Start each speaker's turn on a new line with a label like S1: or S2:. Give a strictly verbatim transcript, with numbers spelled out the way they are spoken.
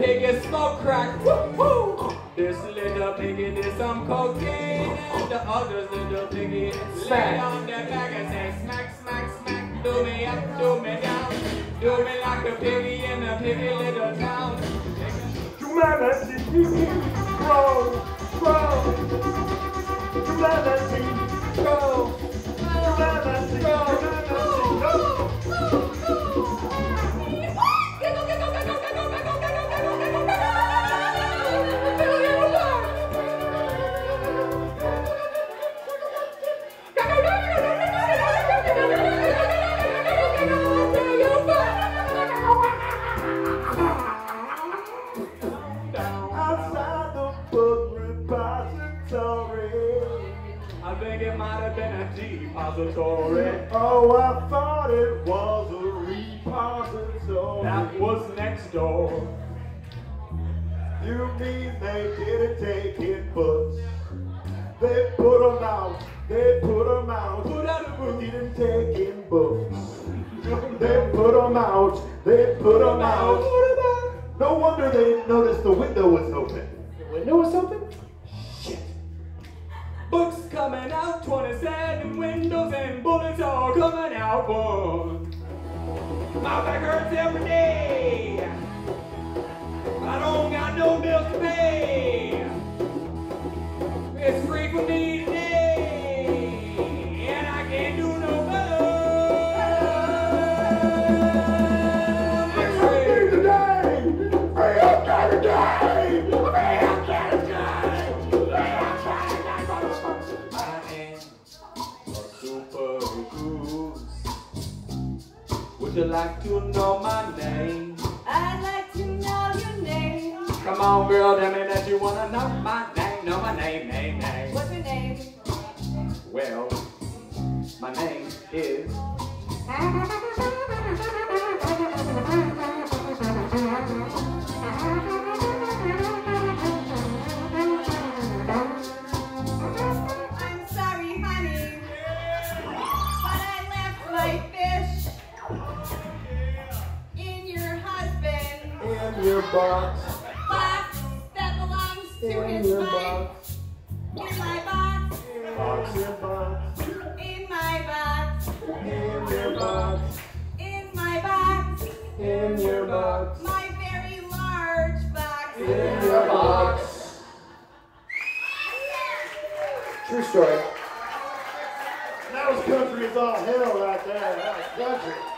S1: piggy smoke crack. Woo-hoo! This little piggy did some cocaine, and the others little piggy lay on their back and say smack, smack, smack. Do me up, do me down, do me like a piggy in a piggy little town.
S2: Humanity, grow, grow. Humanity, grow. Humanity, humanity, go. Outside the book repository,
S1: I think it might have been a depository.
S2: Oh, I thought it was a repository.
S1: That was next door.
S2: You mean they didn't take in books? They put them out, they put them out.
S1: Put out a book.
S2: They didn't take in books. They put them out, they put them out. No wonder they didn't notice the window was open.
S1: The window was open? Shit. Books coming out, twenty-seven windows and bullets all coming out, boy. My back hurts every day. I don't got no bills to pay. It's free for me today, and I can't do no better.
S2: Free up today! Free up today! Free up today!
S1: I am a super goose. Would you like to know my name?
S3: I'd like to know your name.
S1: Come on, girl, tell me that you wanna know my name. Know my name, name, name.
S3: What's your name?
S1: Well, my name is.
S3: I'm sorry, honey, but I left my fish in your husband.
S2: In your box.
S3: Box that belongs to
S2: In
S3: his
S2: your
S3: wife.
S2: box.
S3: In my box.
S2: Box in box.
S3: In my box.
S2: In your box.
S3: In my box.
S2: In your box.
S3: My very large box.
S2: In your box.
S1: True story.
S2: That was country as all hell right there. That was country.